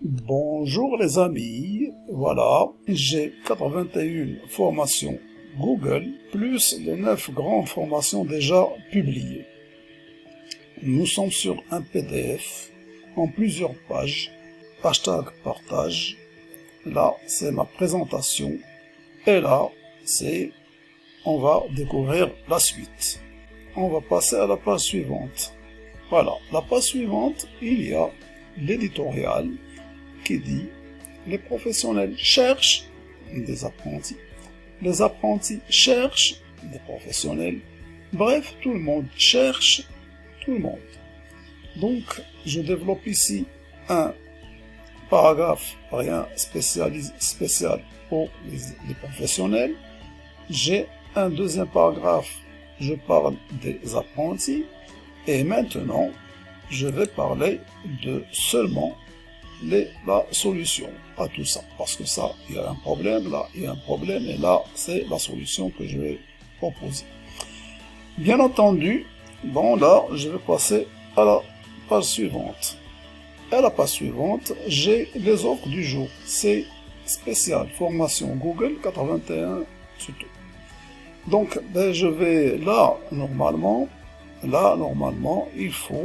Bonjour les amis, voilà, j'ai 81 formations Google, plus les 9 grandes formations déjà publiées. Nous sommes sur un PDF en plusieurs pages, hashtag partage. Là, c'est ma présentation. Et là, on va découvrir la suite. On va passer à la page suivante. Voilà, la page suivante, il y a l'éditorial qui dit « Les professionnels cherchent des apprentis. Les apprentis cherchent des professionnels. Bref, tout le monde cherche tout le monde. » Donc, je développe ici un paragraphe rien spécial pour les professionnels. J'ai un deuxième paragraphe, je parle des apprentis. Et maintenant, je vais parler de seulement la solution à tout ça. Parce que ça, il y a un problème, là, il y a un problème, et là, c'est la solution que je vais proposer. Bien entendu, bon, là, je vais passer à la page suivante. À la page suivante, j'ai les offres du jour. C'est spécial, formation Google 81 tuto. Donc, ben, je vais là, normalement, il faut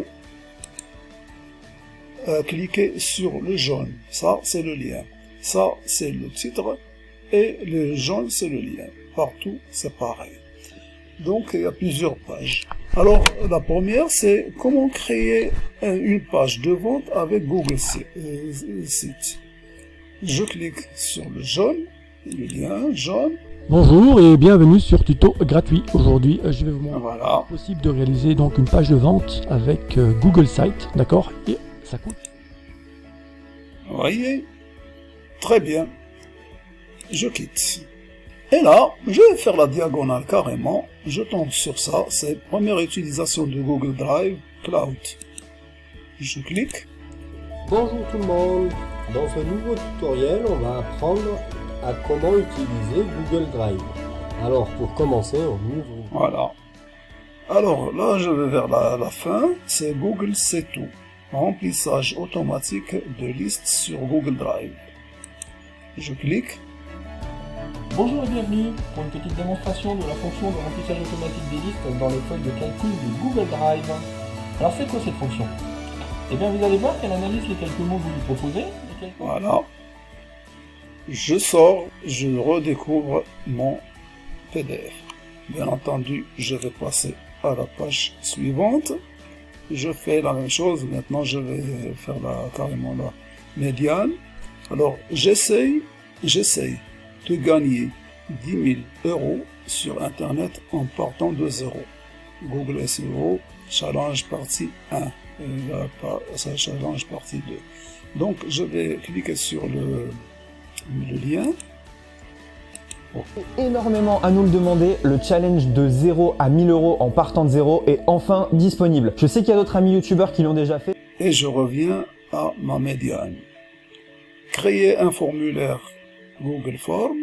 cliquer sur le jaune. Ça, c'est le lien. Ça, c'est le titre. Et le jaune, c'est le lien. Partout, c'est pareil. Donc, il y a plusieurs pages. Alors, la première, c'est comment créer une page de vente avec Google Sites. Je clique sur le jaune, le lien jaune. Bonjour et bienvenue sur Tuto gratuit. Aujourd'hui, je vais vous montrer voilà. Possible de réaliser donc une page de vente avec Google Sites, d'accord? Et ça coûte. Vous voyez? Très bien. Je quitte. Et là, je vais faire la diagonale carrément. Je tombe sur ça. C'est première utilisation de Google Drive Cloud. Je clique. Bonjour tout le monde. Dans ce nouveau tutoriel, on va apprendre à comment utiliser Google Drive. Alors pour commencer, on ouvre. Voilà. Alors là, je vais vers la fin. C'est Google C'est tout. Remplissage automatique de listes sur Google Drive. Je clique. Bonjour et bienvenue pour une petite démonstration de la fonction de remplissage automatique des listes dans les feuilles de calcul de Google Drive. Alors c'est quoi cette fonction? Eh bien vous allez voir qu'elle analyse les quelques mots que vous lui proposez. Voilà. Je sors, je redécouvre mon PDF. Bien entendu, je vais passer à la page suivante. Je fais la même chose. Maintenant, je vais faire carrément la médiane. Alors, j'essaye de gagner 10 000 € sur Internet en partant de zéro. Google SEO, challenge partie 1. Challenge partie 2. Donc, je vais cliquer sur le lien. Énormément à nous le demander, le challenge de 0 à 1000 € en partant de zéro est enfin disponible. Je sais qu'il y a d'autres amis youtubeurs qui l'ont déjà fait. Et je reviens à ma médiane. Créer un formulaire Google Form.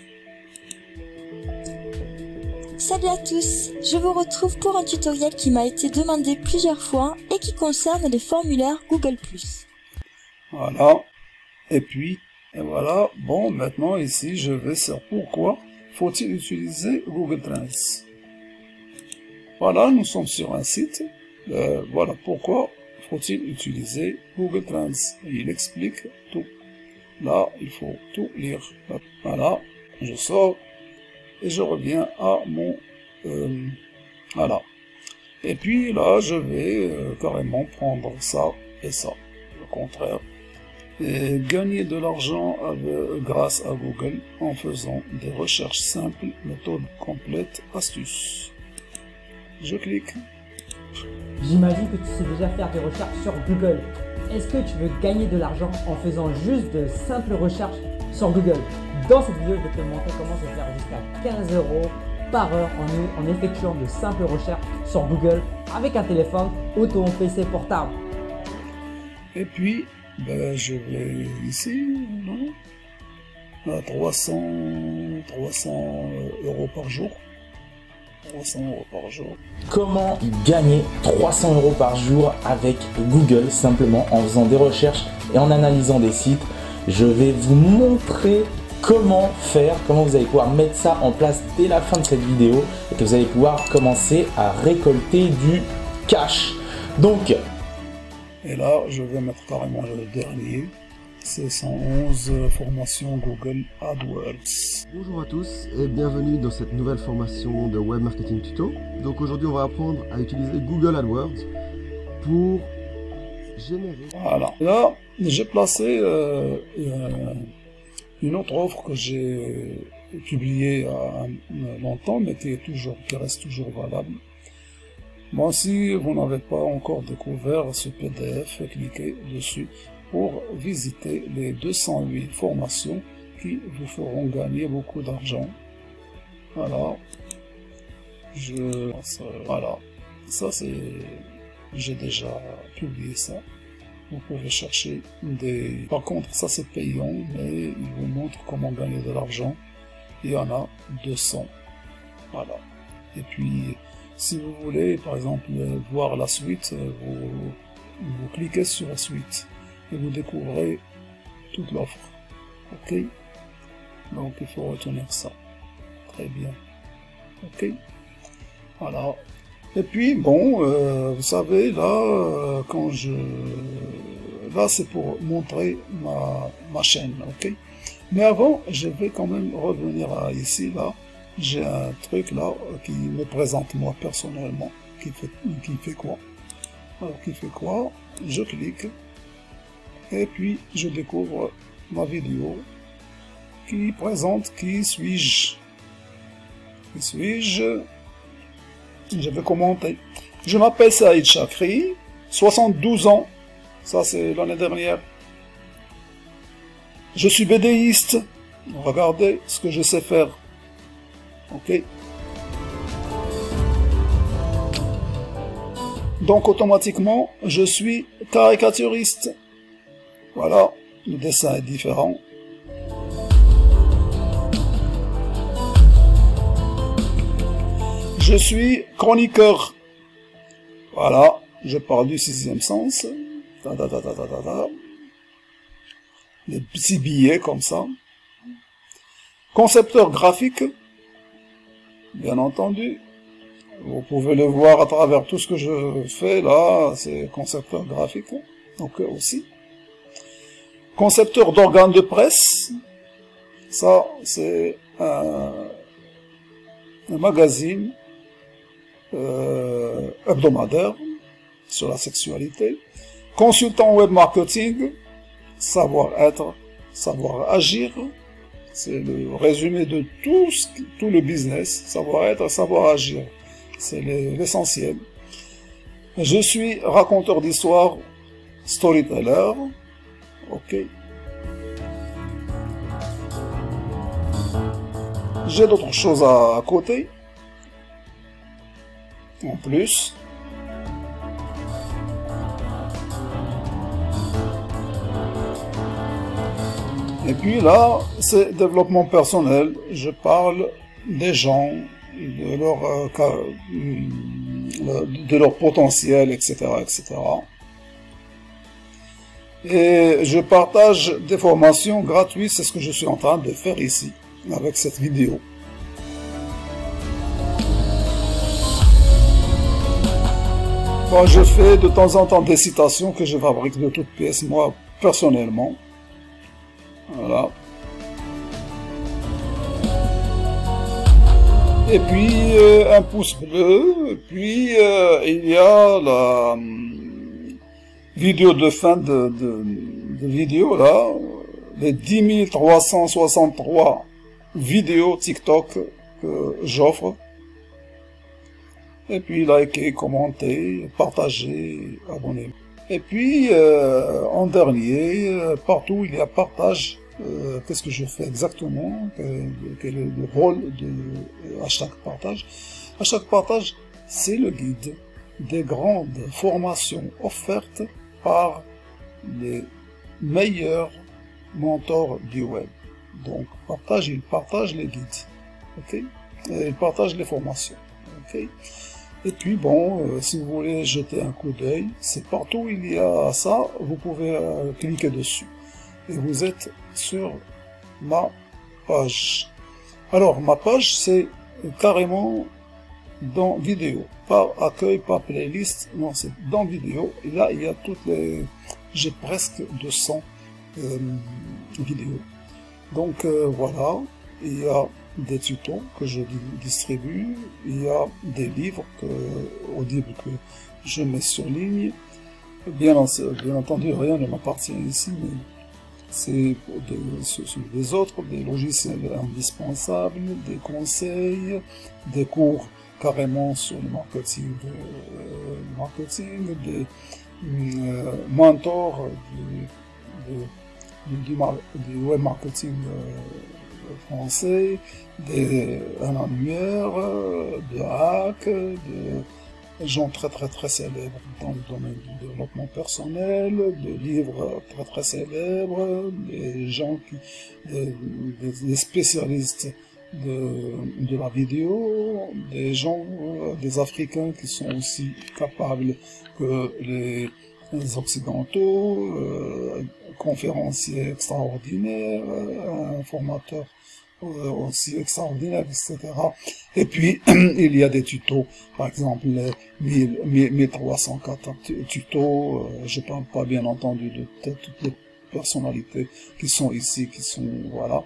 Salut à tous, je vous retrouve pour un tutoriel qui m'a été demandé plusieurs fois et qui concerne les formulaires Google+. Voilà. Et puis, et voilà, bon, maintenant ici, je vais sur pourquoi faut-il utiliser Google Trends. Voilà, nous sommes sur un site. Voilà pourquoi faut-il utiliser Google Trends. Il explique tout. Là, il faut tout lire. Voilà, je sors et je reviens à mon... voilà. Et puis là, je vais carrément prendre ça et ça. Au contraire. Et gagner de l'argent grâce à Google en faisant des recherches simples, méthode complète, astuces. Je clique. J'imagine que tu sais déjà faire des recherches sur Google. Est-ce que tu veux gagner de l'argent en faisant juste de simples recherches sur Google? Dans cette vidéo, je vais te montrer comment se faire jusqu'à 15 € par heure en effectuant de simples recherches sur Google avec un téléphone ou ton PC portable. Et puis, ben, je vais ici, non, à 300 € par jour. 300 € par jour. Comment gagner 300 € par jour avec Google, simplement en faisant des recherches et en analysant des sites. Je vais vous montrer comment faire, comment vous allez pouvoir mettre ça en place dès la fin de cette vidéo et que vous allez pouvoir commencer à récolter du cash. Donc, et là, je vais mettre carrément le dernier. C'est 111 formations Google AdWords. Bonjour à tous et bienvenue dans cette nouvelle formation de Web Marketing Tuto. Donc aujourd'hui on va apprendre à utiliser Google AdWords pour générer... Voilà. Là, j'ai placé une autre offre que j'ai publiée longtemps, mais qui reste toujours valable. Moi, si vous n'avez pas encore découvert ce PDF, cliquez dessus pour visiter les 208 formations qui vous feront gagner beaucoup d'argent. Voilà. Voilà. Ça, c'est... J'ai déjà publié ça. Vous pouvez chercher des... Par contre, ça c'est payant, mais il vous montre comment gagner de l'argent. Il y en a 200. Voilà. Et puis, si vous voulez, par exemple, voir la suite, vous cliquez sur la suite et vous découvrez toute l'offre. Ok? Donc, il faut retenir ça. Très bien. Ok? Voilà. Et puis, bon, vous savez, là, là, c'est pour montrer ma chaîne, ok? Mais avant, je vais quand même revenir à ici, là. J'ai un truc, là, qui me présente moi, personnellement. Qui fait quoi? Alors, qui fait quoi? Je clique. Et puis, je découvre ma vidéo qui présente qui suis-je. Qui suis-je? Je vais commenter. Je m'appelle Saïd Chakri, 72 ans. Ça, c'est l'année dernière. Je suis BDiste. Regardez ce que je sais faire. Ok. Donc, automatiquement, je suis caricaturiste. Voilà. Le dessin est différent. Je suis chroniqueur. Voilà, je parle du sixième sens. Des petits billets comme ça. Concepteur graphique. Bien entendu. Vous pouvez le voir à travers tout ce que je fais là. C'est concepteur graphique. Donc aussi. Concepteur d'organes de presse. Ça, c'est un magazine hebdomadaire sur la sexualité. Consultant web marketing, savoir-être, savoir-agir. C'est le résumé de tout le business. Savoir-être, savoir-agir. C'est l'essentiel. Je suis raconteur d'histoire, storyteller. Ok. J'ai d'autres choses à côté. En plus. Et puis là, c'est développement personnel. Je parle des gens, de leur potentiel, etc., etc. Et je partage des formations gratuites. C'est ce que je suis en train de faire ici, avec cette vidéo. Bon, je fais de temps en temps des citations que je fabrique de toutes pièces, moi, personnellement. Voilà. Et puis, un pouce bleu. Et puis, il y a la vidéo de fin de vidéo, là. Les 10 363 vidéos TikTok que j'offre. Et puis, likez, commentez, partagez, abonnez-vous. Et puis, en dernier, partout il y a partage. Qu'est-ce que je fais exactement? Quel est le rôle à chaque partage? À chaque partage, c'est le guide des grandes formations offertes par les meilleurs mentors du web. Donc, il partage les guides. Ok? Et il partage les formations. ok. Et puis bon, si vous voulez jeter un coup d'œil, c'est partout où il y a ça, vous pouvez cliquer dessus. Et vous êtes sur ma page. Alors, ma page, c'est carrément dans vidéo. Pas accueil, pas playlist, non, c'est dans vidéo. Et là, il y a toutes les... J'ai presque 200 vidéos. Donc, voilà. Il y a des tutos que je distribue. Il y a des livres audibles que je mets sur ligne. Bien entendu, rien ne m'appartient ici, mais c'est des autres, des logiciels indispensables, des conseils, des cours carrément sur le marketing, des mentors du web marketing français, un annuaire, de hack, de gens très célèbres dans le domaine du développement personnel, des livres très célèbres, des gens des spécialistes de la vidéo, des gens, des Africains qui sont aussi capables que les Occidentaux, conférenciers extraordinaires, un formateur aussi extraordinaire, etc. Et puis, il y a des tutos, par exemple, 1304 tutos, je parle pas bien entendu de toutes les personnalités qui sont ici, qui sont, voilà.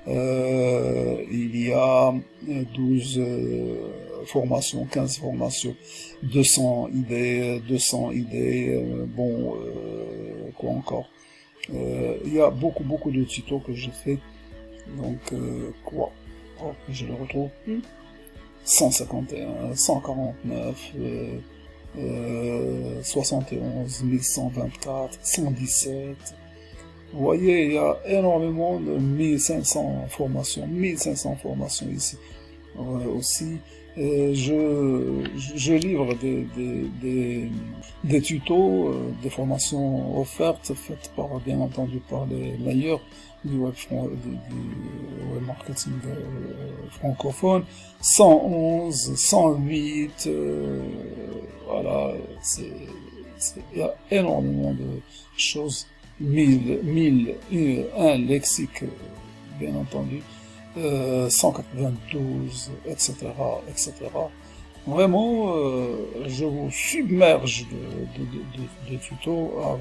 Il y a 12 formations, 15 formations, 200 idées, bon, quoi encore. Il y a beaucoup de tutos que je fais. Donc, quoi? Oh, je le retrouve plus. 151, 149, 71, 1124, 117. Vous voyez, il y a énormément de 1500 formations ici. Aussi, je livre des tutos, des formations offertes, faites par, bien entendu, par les meilleurs du web marketing francophone. 111, 108, voilà, il y a énormément de choses. 1001 lexique, bien entendu, 192, etc. Vraiment, je vous submerge de tutos à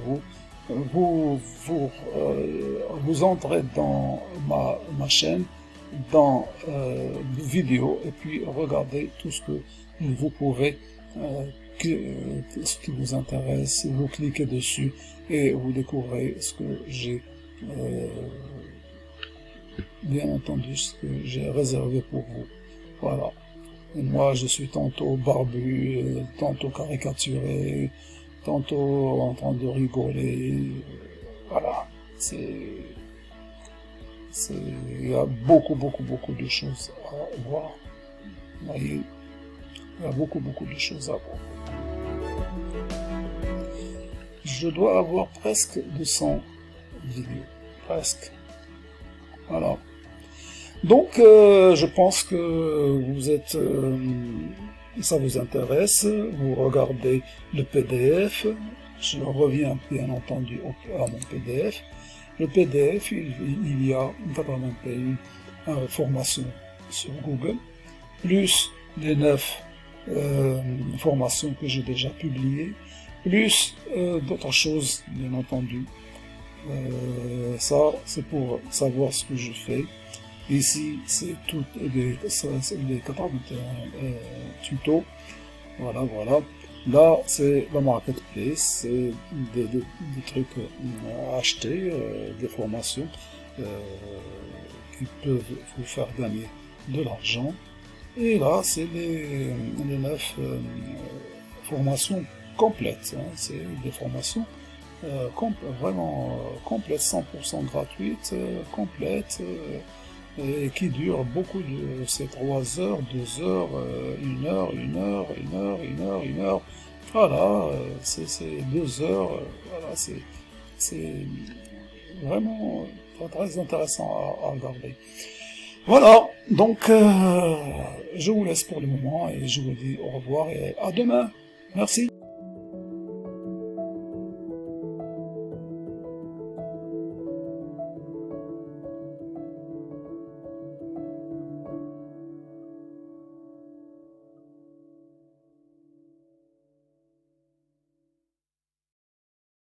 vous entrez dans ma chaîne, dans vidéo, et puis regardez tout ce que vous pouvez, ce qui vous intéresse, vous cliquez dessus et vous découvrez ce que j'ai, bien entendu, ce que j'ai réservé pour vous. Voilà. Et moi, je suis tantôt barbu, tantôt caricaturé, tantôt en train de rigoler. Voilà. Il y a beaucoup de choses à voir. Vous voyez, il y a beaucoup de choses à voir. Je dois avoir presque 200 vidéos. Presque. Voilà. Donc, je pense que vous êtes... ça vous intéresse. Vous regardez le PDF. Je reviens bien entendu à mon PDF. Le PDF, il y a 81 formations sur Google, plus les 9 formations que j'ai déjà publiées, plus d'autres choses, bien entendu. Ça, c'est pour savoir ce que je fais. Ici, c'est toutes les 81 tutos. Voilà. Là, c'est la marketplace, c'est des trucs à acheter, des formations qui peuvent vous faire gagner de l'argent. Et là, c'est les 9 formations complètes. Hein. C'est des formations vraiment complètes, 100% gratuites, complètes, et qui durent beaucoup de ces 3 heures, 2 heures, 1 heure, 1 heure, 1 heure, 1 heure, 1 heure. Voilà, c'est 2 heures, voilà, c'est vraiment très intéressant à regarder. Voilà, donc je vous laisse pour le moment et je vous dis au revoir et à demain. Merci.